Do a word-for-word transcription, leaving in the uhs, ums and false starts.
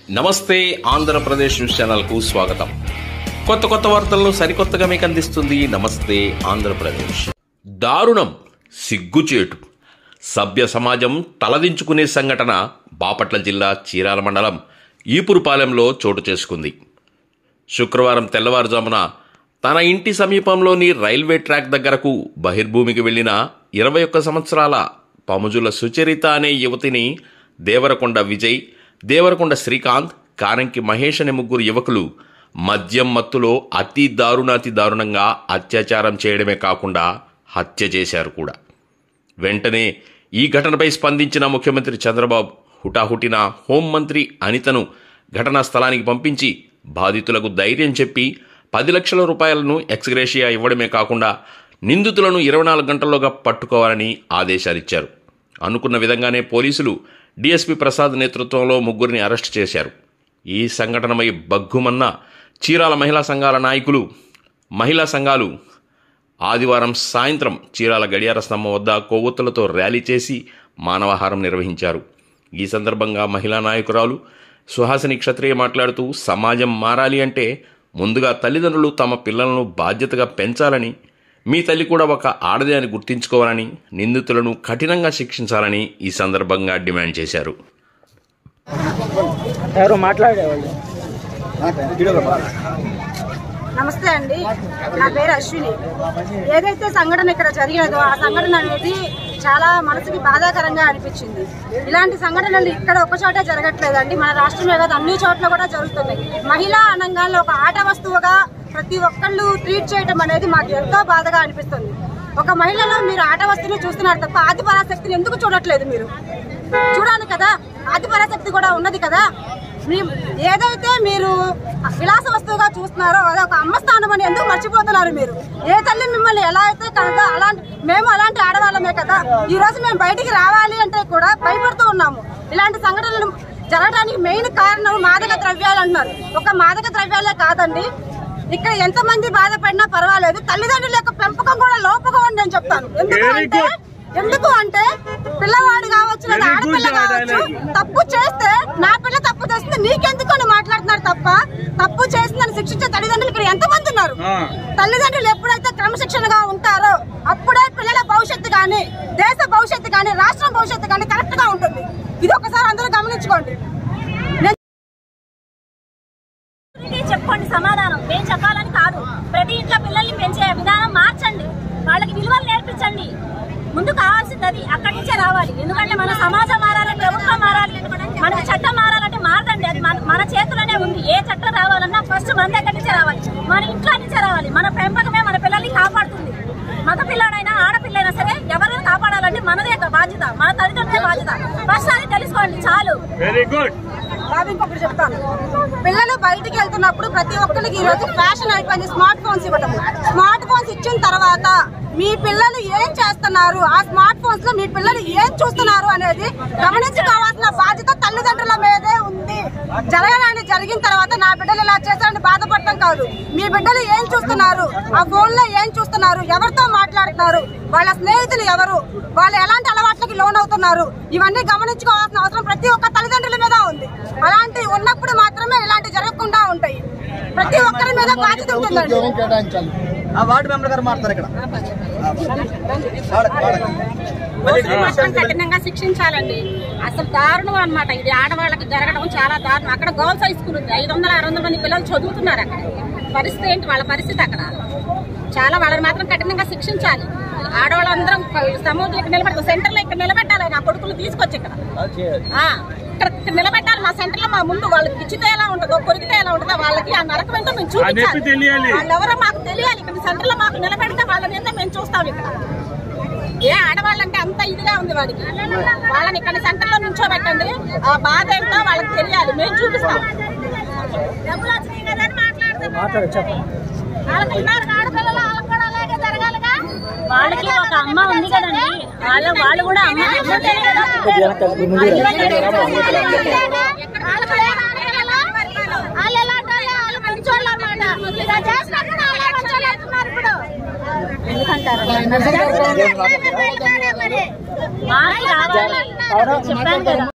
నమస్తే ఆంధ్రప్రదేశ్ న్యూస్ ఛానల్కు స్వాగతం. కొత్త కొత్త వార్తలను సరికొత్తగా మీకు అందిస్తుంది నమస్తే ఆంధ్రప్రదేశ్. దారుణం, సిగ్గుచేటు, సభ్య సమాజం తలదించుకునే సంఘటన బాపట్ల జిల్లా చీరాల మండలం ఈపురుపాలెంలో చోటు చేసుకుంది. శుక్రవారం తెల్లవారుజామున తన ఇంటి సమీపంలోని రైల్వే ట్రాక్ దగ్గరకు బహిర్భూమికి వెళ్లిన ఇరవై ఒక్క సంవత్సరాల పముజుల సుచరిత అనే యువతిని దేవరకొండ విజయ్, దేవరకొండ శ్రీకాంత్, కారంకి మహేష్ అనే ముగ్గురు యువకులు మద్యం మత్తులో అతి దారుణాతి దారుణంగా అత్యాచారం చేయడమే కాకుండా హత్య చేశారు కూడా. వెంటనే ఈ ఘటనపై స్పందించిన ముఖ్యమంత్రి చంద్రబాబు హుటాహుటిన హోంమంత్రి అనితను ఘటనా స్థలానికి పంపించి బాధితులకు ధైర్యం చెప్పి పది లక్షల రూపాయలను ఎక్స్గ్రేషియా ఇవ్వడమే కాకుండా నిందితులను ఇరవై నాలుగు గంటల్లోగా పట్టుకోవాలని ఆదేశాలిచ్చారు. అనుకున్న విధంగానే పోలీసులు డీఎస్పీ ప్రసాద్ నేతృత్వంలో ముగ్గురిని అరెస్టు చేశారు. ఈ సంఘటనపై బగ్గుమన్న చీరాల మహిళా సంఘాల నాయకులు, మహిళా సంఘాలు ఆదివారం సాయంత్రం చీరాల గడియార స్తంభం వద్ద కొవ్వొత్తులతో ర్యాలీ చేసి మానవహారం నిర్వహించారు. ఈ సందర్భంగా మహిళా నాయకురాలు సుహాసిని క్షత్రియ మాట్లాడుతూ, సమాజం మారాలి అంటే ముందుగా తల్లిదండ్రులు తమ పిల్లలను బాధ్యతగా పెంచాలని, మీ తల్లి కూడా ఒక ఆడదే అని గుర్తించుకోవాలని, నిందితులను కఠినంగా శిక్షించాలని ఈ సందర్భంగా డిమాండ్ చేశారు. నమస్తే అండి, నా పేరు అశ్విని. ఏదైతే సంఘటన ఇక్కడ జరిగినదో ఆ సంఘటన అనేది చాలా మనసుకి బాధాకరంగా అనిపించింది. ఇలాంటి సంఘటనలు ఇక్కడ ఒక చోటే జరగట్లేదండి, మన రాష్ట్రమే కాదు అన్ని చోట్ల కూడా జరుగుతున్నాయి. మహిళా అనంగాల్లో ఒక ఆట వస్తువుగా ప్రతి ఒక్కళ్ళు ట్రీట్ చేయడం అనేది మాకు ఎంతో బాధగా అనిపిస్తుంది. ఒక మహిళలో మీరు ఆట వస్తువుని చూస్తున్నారు తప్ప ఆది పరాశక్తిని ఎందుకు చూడట్లేదు? మీరు చూడాలి కదా, ఆది పరాశక్తి కూడా ఉన్నది కదా. మీ ఏదైతే మీరు విలాస వస్తువుగా చూస్తున్నారో అది ఒక అమ్మ స్థానం అని ఎందుకు మర్చిపోతున్నారు? మీరు ఏ తల్లి మిమ్మల్ని ఎలా అయితే కనుక అలాంటి మేము అలాంటి ఆడవాళ్ళమే కదా. ఈ రోజు మేము బయటికి రావాలి అంటే కూడా భయపడుతూ ఉన్నాము. ఇలాంటి సంఘటనలు జరగడానికి మెయిన్ కారణం మాదక ద్రవ్యాలు అంటున్నారు. ఒక మాదక ద్రవ్యాలే కాదండి, ఇక్కడ ఎంతమంది బాధపడినా పర్వాలేదు, తల్లిదండ్రుల యొక్క పెంపకం కూడా లోపగా ఉంది అని చెప్తాను. ఎందుకు అంటే ఎందుకు అంటే పిల్లవాడు కావచ్చు లేదా ఆడపిల్ల కావచ్చు, తప్పు చేస్తే నా పిల్ల తప్పు చేస్తే నీకెందుకు అని మాట్లాడుతున్నారు తప్ప, తప్పు చేసిందని శిక్షించే తల్లిదండ్రులు ఇక్కడ ఎంతమంది ఉన్నారు? తల్లిదండ్రులు ఎప్పుడైతే క్రమశిక్షణగా ఉంటారో అప్పుడే పిల్లల భవిష్యత్తు కానీ, దేశ భవిష్యత్తు కానీ, రాష్ట్రం భవిష్యత్తు కానీ కరెక్ట్ గా ఉంటుంది. ఇది ఒకసారి అందరూ గమనించుకోండి. చెప్పుకోండి సమాధానం, మేము చెప్పాలని కాదు. ప్రతి ఇంట్లో పిల్లల్ని పెంచే విధానం మార్చండి, వాళ్ళకి విలువలు నేర్పించండి. ముందు కావాల్సింది అది, అక్కడి నుంచే రావాలి. ఎందుకంటే మన సమాజం మారాలి, ప్రభుత్వం మారాలి, మనకి చట్టం మారాలంటే మారదండి. అది మన మన చేతిలోనే ఉంది. ఏ చట్టం రావాలన్నా ఫస్ట్ మన దగ్గర నుంచే రావాలి, మన ఇంట్లో నుంచే రావాలి. మన పెంపకమే మన పిల్లల్ని కాపాడుతుంది. మగ పిల్లాడైనా ఆడపిల్లైనా సరే ఎవరైనా కాపాడాలంటే మనదే బాధ్యత, మన తల్లిదండ్రులే బాధ్యత. ఫస్ట్ అది తెలుసుకోండి చాలు. Very good. బాబు ఇంకొకటి చెప్తాను, పిల్లలు బయటికి వెళ్తున్నప్పుడు ప్రతి ఒక్కరికి ఈ రోజు ఫ్యాషన్ అయిపోయింది స్మార్ట్ ఫోన్స్ ఇవ్వటం. స్మార్ట్ ఫోన్స్ ఇచ్చిన తర్వాత మీ పిల్లలు ఏం చేస్తున్నారు, ఆ స్మార్ట్ ఫోన్స్ లో మీ పిల్లలు ఏం చూస్తున్నారు అనేది గమనించుకోవాల్సిన బాధ్యత తల్లిదండ్రుల మీదే ఉంది. జరగడానికి జరిగిన తర్వాత నా బిడ్డలు ఇలా చేస్తారని బాధపడటం కాదు, మీ బిడ్డలు ఏం చూస్తున్నారు, ఆ ఫోన్ లో ఏం చూస్తున్నారు, ఎవరితో మాట్లాడుతున్నారు, వాళ్ళ స్నేహితులు ఎవరు, వాళ్ళు ఎలాంటి అలవాట్లకి లోన్ అవుతున్నారు, ఇవన్నీ గమనించుకోవాల్సిన అవసరం ప్రతి ఒక్క తల్లిదండ్రుల మీద ఉంది. అలాంటి ఉన్నప్పుడు మాత్రమే ఇలాంటి జరగకుండా ఉంటాయి. ప్రతి ఒక్కరి మీద బాధ్యత ఉంటుందండి. వార్డు మెంబర్ గారు మాట్లాడతారు ఇక్కడ. కఠినంగా శిక్షించాలండి. అసలు దారుణం అనమాట ఇది. ఆడవాళ్ళకి జరగడం చాలా దారుణం. అక్కడ గర్ల్స్ హై స్కూల్ ఉంది, ఐదు వందల ఆరు వందల మంది పిల్లలు చదువుతున్నారు. అక్కడ పరిస్థితి ఏంటి? వాళ్ళ పరిస్థితి అక్కడ చాలా, వాళ్ళని మాత్రం కఠినంగా శిక్షించాలి. ఆడవాళ్ళందరం సముద్రం ఇక్కడ నిలబెడతాం, సెంటర్ లో ఇక్కడ నిలబెట్టాలి. నా కొడుకులు తీసుకొచ్చి ఇక్కడ ఇక్కడ నిలబెట్టాలి. మా సెంటర్ లో మా ముందు వాళ్ళకి ఇచ్చితే ఎలా ఉంటుందో, కొరికితే ఎలా ఉంటుందో వాళ్ళకి ఆ నరకం ఏంటో మేము చూపించాలి. వాళ్ళెవరో మాకు తెలియాలి. ఇక్కడ సెంటర్ లో మాకు నిలబెడితే వాళ్ళని ఏంటో మేము చూస్తాం. ఇక్కడ ఏ ఆడవాళ్ళంటే అంత ఇదిగా ఉంది వాడికి, వాళ్ళని ఇక్కడ సెంటర్ లో నుంచోబెట్టండి. ఆ బాధ ఏంటో వాళ్ళకి తెలియాలి, మేము చూపిస్తాం. డబ్బులు వచ్చినాయి కదా అని మాట్లాడతాం. వాళ్ళకి ఉన్నారు ఆడపిల్లలు, వాళ్ళకి కూడా అలాగే జరగాలిగా. వాళ్ళకి ఒక అమ్మ ఉంది కదండి, వాళ్ళ వాళ్ళు కూడా అమ్మ ఎందుకంటారు. చెప్పాను కదా.